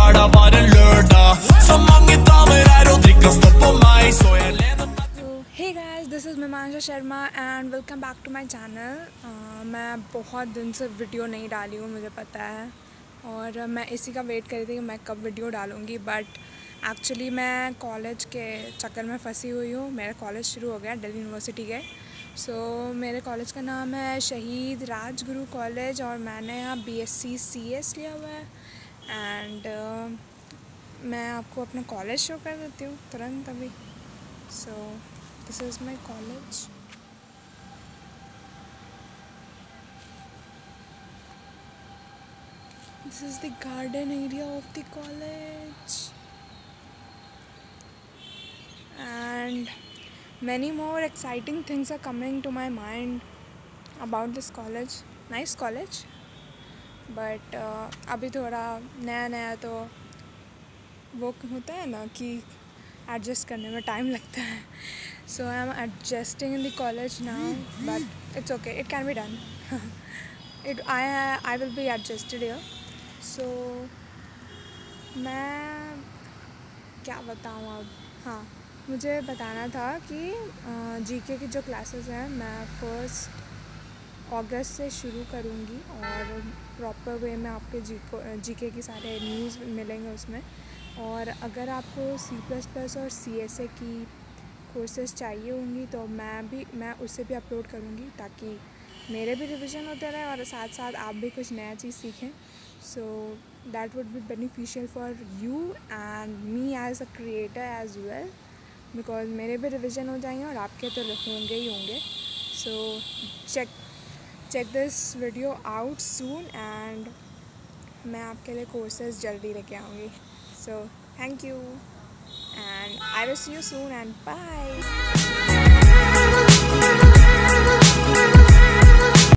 bara var en lördag. Så mange damer her og drikker stopp på meg, så jeg lener meg til. Hey guys, this is Mimansha Sharma and welcome back to my channel. मैं बहुत दिन से video नहीं डाली हूँ, मुझे पता है, और मैं इसी का वेट कर रही थी कि मैं कब वीडियो डालूँगी। बट एक्चुअली मैं कॉलेज के चक्कर में फंसी हुई हूँ। मेरा कॉलेज शुरू हो गया दिल्ली यूनिवर्सिटी के। मेरे कॉलेज का नाम है शहीद राजगुरु कॉलेज और मैंने यहाँ BSc CS लिया हुआ है। एंड मैं आपको अपना कॉलेज शो कर देती हूँ तुरंत अभी। This is my college. This is the garden area of the college. And many more exciting things are coming to my mind about this college. Nice college. But अभी थोड़ा नया नया तो वो होता है ना कि एडजस्ट करने में टाइम लगता है. So I am adjusting in the college now, but it's okay. It can be done. I will be adjusted here. So मैं क्या बताऊँ अब. हाँ, मुझे बताना था कि GK की जो क्लासेस हैं मैं 1 अगस्त से शुरू करूँगी और प्रॉपर वे में आपके GK की सारे न्यूज़ मिलेंगे उसमें. और अगर आपको C++ और CSA की कोर्सेज चाहिए होंगी तो मैं उससे भी अपलोड करूँगी ताकि मेरे भी रिवीजन होते रहे और साथ साथ आप भी कुछ नया चीज़ सीखें. So that would be beneficial for you and me as a creator as well, because मेरे भी रिवीजन हो जाएंगे और आपके तो होंगे ही होंगे. So check this video out soon and मैं आपके लिए कोर्सेज जल्दी लेके आऊँगी. So thank you and I will see you soon and bye.